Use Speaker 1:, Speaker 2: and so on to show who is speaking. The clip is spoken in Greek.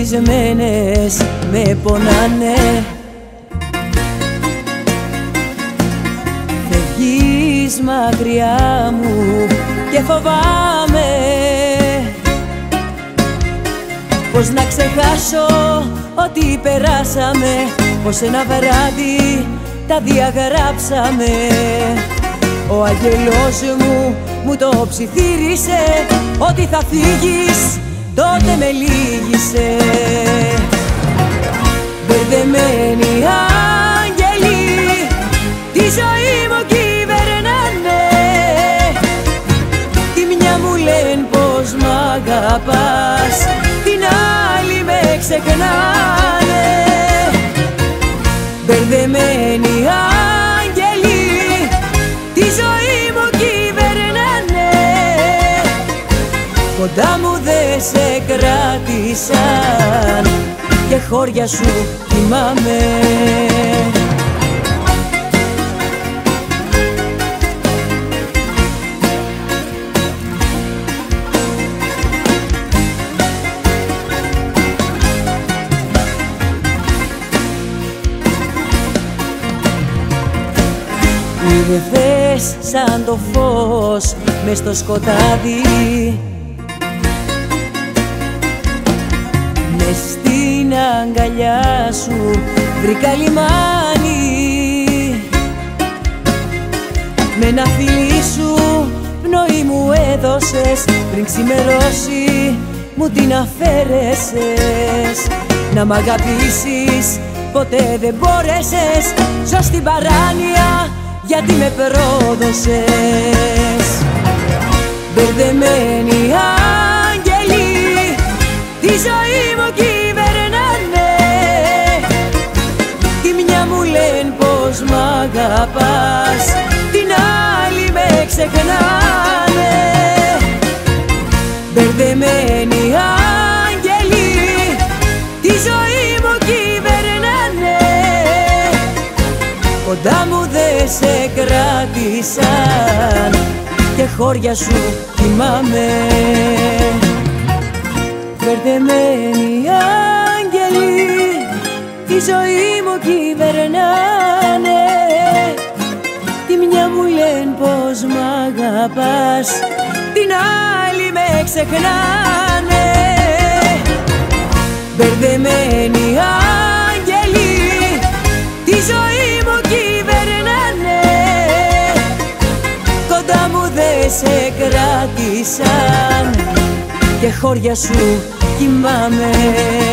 Speaker 1: ορισμένες με πονάνε. Φεύγεις μακριά μου και φοβάμαι πως να ξεχάσω ό,τι περάσαμε, πως ένα βράδυ τα διαγράψαμε. Ο αγγελός μου το ψιθύρισε, ότι θα φύγεις τότε με λύγησε. Μπερδεμένοι άγγελοι τη ζωή μου κυβερνάνε. Τη μια μου λένε πως μ' αγαπάς, την άλλη με ξεχνάνε. Μπερδεμένοι άγγελοι τη ζωή μου κυβερνάνε. Κοντά μου δε σε κράτησαν και χώρια σου θυμάμαι. Ήρθες σαν το φως μες στο σκοτάδι, μες στην αγκαλιά σου βρήκα λιμάνι. Με ένα φιλί σου πνοή μου έδωσες, πριν ξημερώσει μου την αφαίρεσες. Να μ' αγαπήσεις ποτέ δεν μπόρεσες, ζω στην παράνοια γιατί με πρόδωσες. Μπερδεμένοι άγγελοι τη ζωή μου κυβερνάνε. Τη μια μου λένε πως μ' αγαπάς, την άλλη με ξεχνάνε. Μπερδεμένοι άγγελοι τη ζωή μου κυβερνάνε. Κοντά μου δε σε κράτησαν και χώρια σου θυμάμαι. Μπερδεμένοι άγγελοι τη ζωή μου κυβερνάνε. Τη μια μου λένε πως μ' αγαπάς, την άλλη με ξεχνάνε. Μπερδεμένοι άγγελοι τη ζωή μου κυβερνάνε. Κοντά μου δε σε κράτησαν και χώρια σου κοιμάμαι.